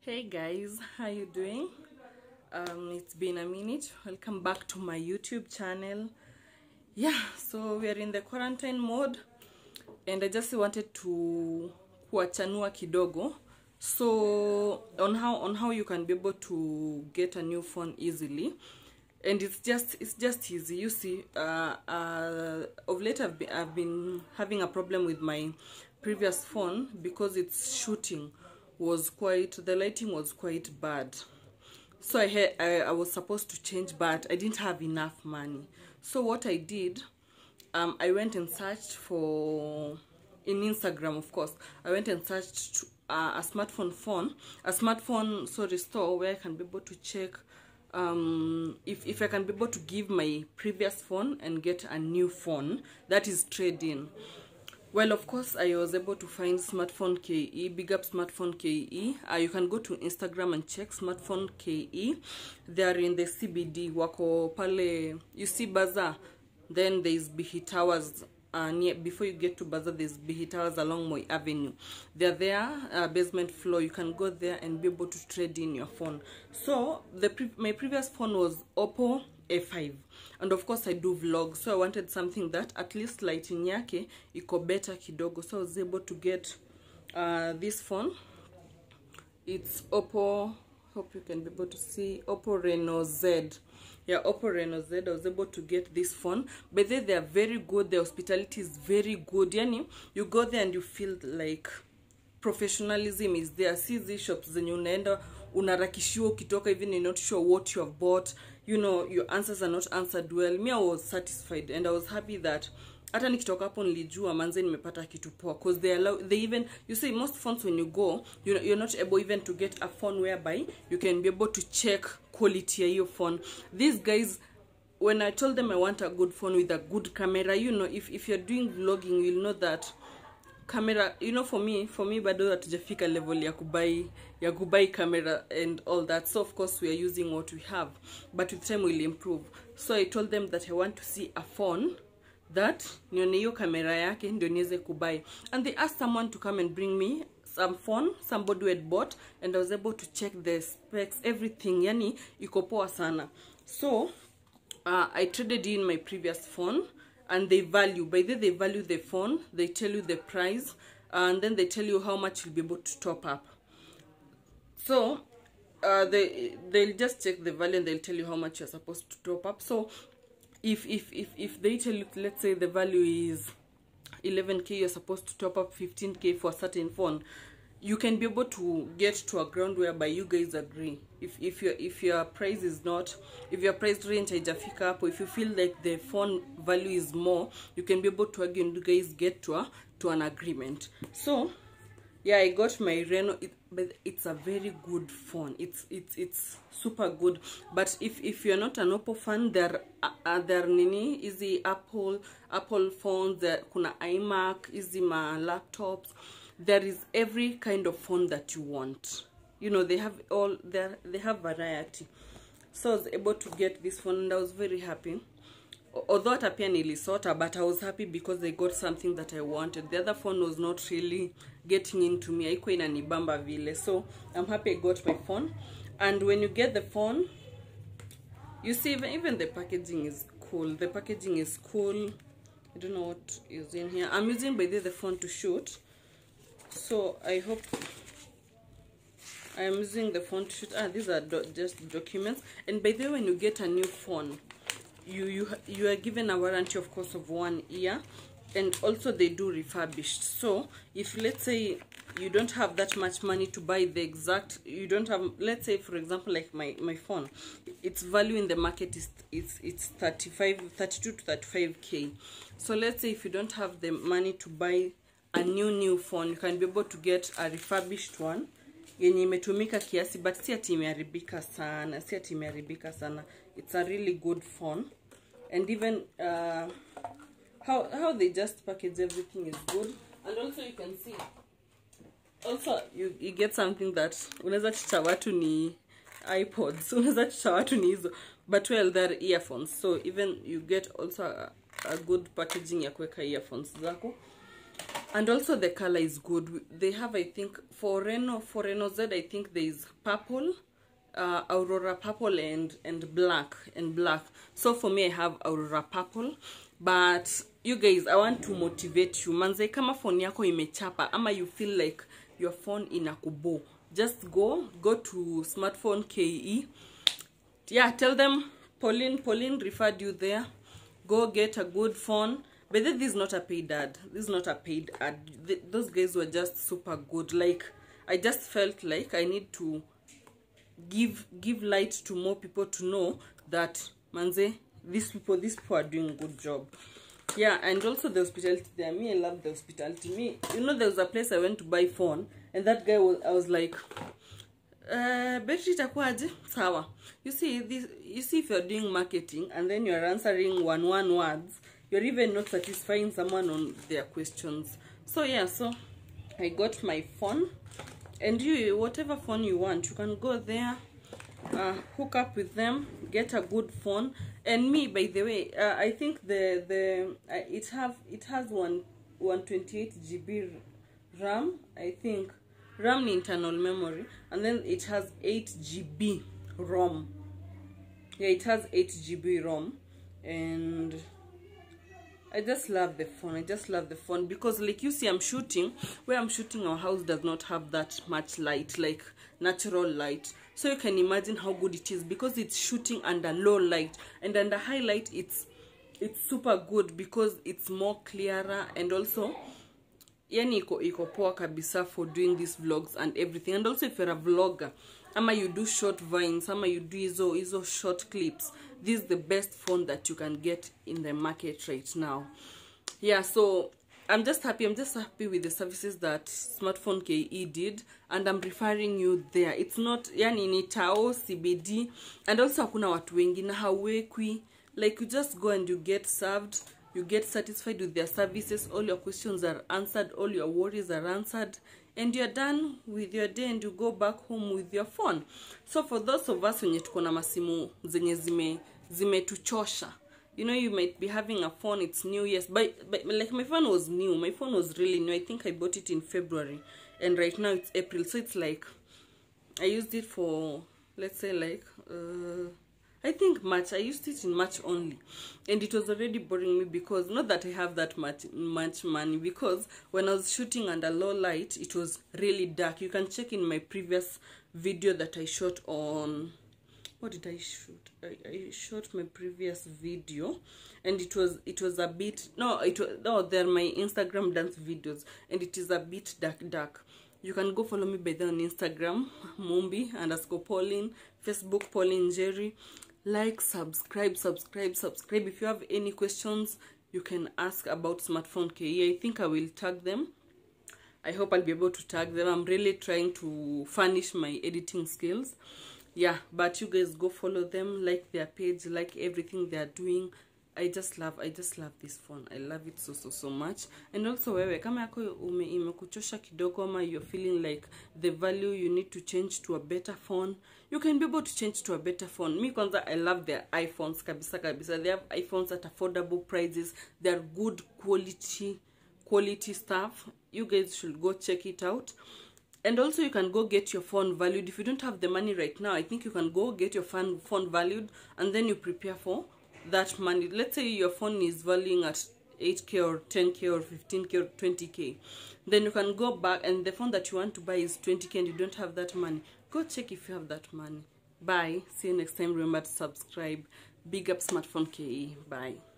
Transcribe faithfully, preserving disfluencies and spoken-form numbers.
Hey guys, how you doing? Um, it's been a minute. Welcome back to my YouTube channel. Yeah, so we are in the quarantine mode, and I just wanted to kuachanua kidogo. So on how on how you can be able to get a new phone easily, and it's just it's just easy. You see, uh, uh, of late I've been, I've been having a problem with my previous phone because its shooting was quite, the lighting was quite bad. So I, had, I I was supposed to change, but I didn't have enough money. So what I did, um, I went and searched for, in Instagram of course, I went and searched uh, a smartphone phone, a smartphone sorry store where I can be able to check um, if, if I can be able to give my previous phone and get a new phone, that is trade-in. Well, of course, I was able to find Smartphone K E, big up Smartphone K E. Uh, you can go to Instagram and check Smartphone K E. They are in the C B D, wako pale, you see Bazaar, then there's Bihi Towers. Uh, near, before you get to Bazaar, there's Bihi Towers along Moi Avenue. They're there, uh, basement floor. You can go there and be able to trade in your phone. So, the pre my previous phone was Oppo A five, and of course I do vlog, so I wanted something that at least lighting yake iko better kidogo. So I was able to get uh, this phone. It's Oppo, hope you can be able to see, Oppo Reno Z. Yeah, Oppo Reno Z. I was able to get this phone, but they, they are very good. The hospitality is very good. Yani, you go there and you feel like professionalism is there. See these shops zenye unaenda unarakishiwa ukitoka, even you're not sure what you have bought, you know, your answers are not answered well. Me, I was satisfied and I was happy that hata nikitoka hapo nilijua manze nimepata kitu poa, because they allow, they even, you see, most phones when you go, you know, you're not able even to get a phone whereby you can be able to check quality of your phone. These guys, when I told them I want a good phone with a good camera, you know, if, if you're doing vlogging, you'll know that camera, you know, for me, for me, bado hatujafika level ya kubai, ya kubai camera and all that. So of course we are using what we have, but with time we'll improve. So I told them that I want to see a phone that nione hiyo camera yake ndio niweze kubai, and they asked someone to come and bring me some phone somebody who had bought, and I was able to check the specs, everything, yani iko poa sana. So uh, I traded in my previous phone, and they value, by the they value the phone, they tell you the price, and then they tell you how much you'll be able to top up. So uh, they they'll just check the value and they'll tell you how much you're supposed to top up. So if if if, if they tell you, let's say the value is eleven K, you're supposed to top up fifteen K for a certain phone, you can be able to get to a ground whereby you guys agree. If if your if your price is not, if your price range haijafika hapo, if you feel like the phone value is more, you can be able to argue and you guys get to a to an agreement. So yeah, I got my Reno, it, but it's a very good phone. It's it's it's super good. But if if you're not an Oppo fan, there are there nini easy Apple Apple phones, there kuna iMac, easy ma laptops. There is every kind of phone that you want. You know, they have all there, they have variety. So I was able to get this phone and I was very happy. Although at pia nilisota, but I was happy because I got something that I wanted. The other phone was not really getting into me. Haikuwa inanibamba vile. So I'm happy I got my phone. And when you get the phone, you see even, even the packaging is cool. The packaging is cool. I don't know what is in here. I'm using by the, the phone to shoot. So I hope I am using the phone to shoot. Ah, these are do just documents. And by the way, when you get a new phone, you you you are given a warranty, of course, of one year, and also they do refurbished. So if, let's say, you don't have that much money to buy the exact, you don't have, let's say for example like my my phone, its value in the market is it's it's thirty-five, thirty-two to thirty-five K. So let's say if you don't have the money to buy a new new phone, you can be able to get a refurbished one yenye imetumika kiasi, but si ati imeharibika sana, si ati imeharibika sana. It's a really good phone. And even uh, how how they just package everything is good. And also you can see, also you, you get something that unaweza chicha watu ni iPods, unaweza chicha watu ni hizo, but well, they're earphones. So even you get also a, a good packaging ya kuweka earphones zako. And also the color is good. They have, I think, for Reno, for Reno Z, I think there is purple, uh, Aurora purple and and black and black. So for me, I have Aurora purple. But you guys, I want to motivate you. Manze, kama phone yako imechapa, ama you feel like your phone inakubo, just go go to Smartphone K E. Yeah, tell them Pauline Pauline referred you there. Go get a good phone. But this is not a paid ad. This is not a paid ad. Th those guys were just super good. Like, I just felt like I need to give give light to more people to know that manze, these people these people are doing a good job. Yeah, and also the hospitality there. Me, I love the hospitality. Me, you know, there was a place I went to buy phone, and that guy was, I was like, uh, battery itakuwaje? Sawa. You see this. You see, if you're doing marketing and then you're answering one one words, you're even not satisfying someone on their questions. So yeah, so I got my phone, and you, whatever phone you want, you can go there, uh, hook up with them, get a good phone. And me, by the way, uh, I think the the uh, it have it has one one twenty eight G B RAM. I think RAM internal memory, and then it has eight G B ROM. Yeah, it has eight G B ROM, and I just love the phone. I just love the phone because, like you see, I'm shooting. Where I'm shooting, our house does not have that much light, like natural light. So you can imagine how good it is because it's shooting under low light, and under high light, it's it's super good because it's more clearer, and also yani iko iko poa kabisa for doing these vlogs and everything. And also, if you're a vlogger, ama you do short vines, ama you do izo izo short clips, this is the best phone that you can get in the market right now. Yeah, so I'm just happy. I'm just happy with the services that Smartphone K E did, and I'm referring you there. It's not yani ni Tao, C B D, and also hakuna watu wengi na hawekwi. Like, you just go and you get served, you get satisfied with their services, all your questions are answered, all your worries are answered, and you're done with your day, and you go back home with your phone. So for those of us wenye tuko na masimu zenye zime zime tuchosha, you know, you might be having a phone, it's new, yes, but, but like my phone was new, my phone was really new. I think I bought it in February, and right now it's April, so it's like I used it for, let's say, like uh I think March. I used it in March only, and it was already boring me because not that I have that much much money, because when I was shooting under low light, it was really dark. You can check in my previous video that I shot on, what did I shoot? I, I shot my previous video, and it was it was a bit no it was no they're my Instagram dance videos, and it is a bit dark dark. You can go follow me by there on Instagram, Mumbi underscore Pauline, Facebook Pauline Jerry. Like, subscribe, subscribe, subscribe. If you have any questions, you can ask about Smartphone K E. I think I will tag them. I hope I'll be able to tag them. I'm really trying to furnish my editing skills. Yeah, but you guys go follow them, like their page, like everything they're doing. I just love, I just love this phone. I love it so, so, so much. And also, wewe, kama yako ume imekuchosha kidogo, ama you're feeling like the value, you need to change to a better phone, you can be able to change to a better phone. Me kwanza, I love their iPhones, kabisa kabisa. They have iPhones at affordable prices. They're good quality, quality stuff. You guys should go check it out. And also, you can go get your phone valued. If you don't have the money right now, I think you can go get your phone, phone valued, and then you prepare for that money. Let's say your phone is valuing at eight K or ten K or fifteen K or twenty K. Then you can go back, and the phone that you want to buy is twenty K and you don't have that money. Go check if you have that money. Bye. See you next time. Remember to subscribe. Big up Smartphone K E. Bye.